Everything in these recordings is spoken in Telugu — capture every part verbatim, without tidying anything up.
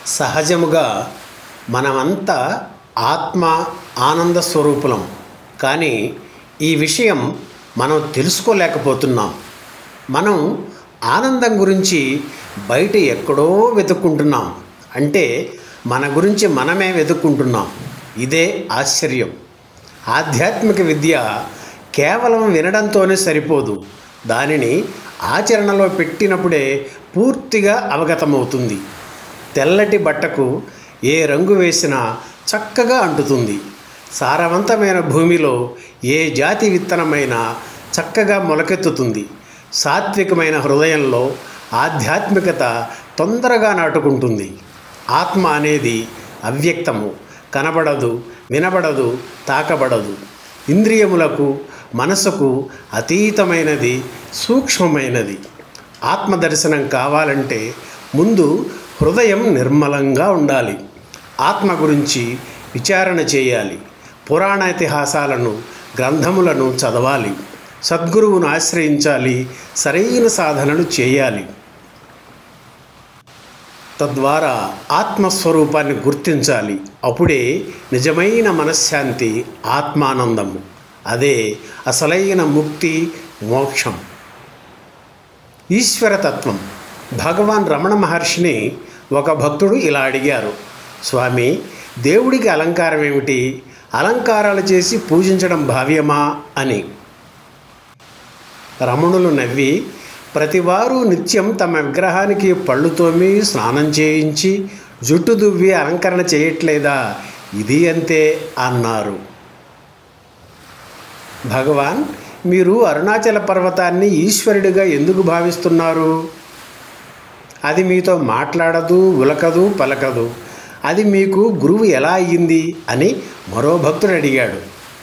సహజముగా మనమంతా ఆత్మ ఆనంద స్వరూపులం. కానీ ఈ విషయం మనం తెలుసుకోలేకపోతున్నాం. మనం ఆనందం గురించి బయట ఎక్కడో వెతుక్కుంటున్నాం. అంటే మన గురించి మనమే వెతుక్కుంటున్నాం. ఇదే ఆశ్చర్యం. ఆధ్యాత్మిక విద్య కేవలం వినడంతోనే సరిపోదు. దానిని ఆచరణలో పెట్టినప్పుడే పూర్తిగా అవగతమవుతుంది. తెల్లటి బట్టకు ఏ రంగు వేసినా చక్కగా అంటుతుంది. సారవంతమైన భూమిలో ఏ జాతి విత్తనమైనా చక్కగా మొలకెత్తుతుంది. సాత్వికమైన హృదయంలో ఆధ్యాత్మికత తొందరగా నాటుకుంటుంది. ఆత్మ అనేది అవ్యక్తము, కనబడదు, వినబడదు, తాకబడదు. ఇంద్రియములకు మనసుకు అతీతమైనది, సూక్ష్మమైనది. ఆత్మదర్శనం కావాలంటే ముందు హృదయం నిర్మలంగా ఉండాలి. ఆత్మ గురించి విచారణ చేయాలి. పురాణ ఇతిహాసాలను, గ్రంథములను చదవాలి. సద్గురువును ఆశ్రయించాలి. సరైన సాధనలు చేయాలి. తద్వారా ఆత్మస్వరూపాన్ని గుర్తించాలి. అప్పుడే నిజమైన మనశ్శాంతి, ఆత్మానందము. అదే అసలైన ముక్తి, మోక్షం. ఈశ్వరతత్వం. భగవాన్ రమణ మహర్షిని ఒక భక్తుడు ఇలా అడిగారు, స్వామి, దేవుడికి అలంకారం ఏమిటి? అలంకారాలు చేసి పూజించడం భావ్యమా అని. రమణులు నవ్వి, ప్రతివారు నిత్యం తమ విగ్రహానికి పళ్ళు తోమి, స్నానం చేయించి, జుట్టు దువ్వి అలంకరణ చేయట్లేదా? ఇది అంతే అన్నారు. భగవాన్, మీరు అరుణాచల పర్వతాన్ని ఈశ్వరుడిగా ఎందుకు భావిస్తున్నారు? అది మీతో మాట్లాడదు, ఉలకదు, పలకదు. అది మీకు గురువు ఎలా అయ్యింది అని మరో భక్తుడు అడిగాడు.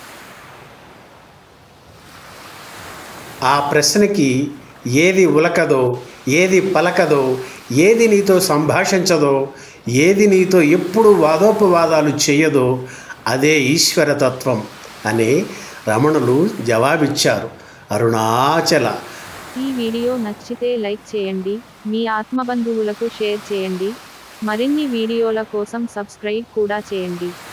ఆ ప్రశ్నకి ఏది ఉలకదో, ఏది పలకదో, ఏది నీతో సంభాషించదో, ఏది నీతో ఎప్పుడు వాదోపవాదాలు చేయదో అదే ఈశ్వరతత్వం అని రమణులు జవాబిచ్చారు. అరుణాచల. ఈ వీడియో నచ్చితే లైక్ చేయండి, మీ ఆత్మబంధువులకు షేర్ చేయండి. మరిన్ని వీడియోల కోసం సబ్స్క్రైబ్ కూడా చేయండి.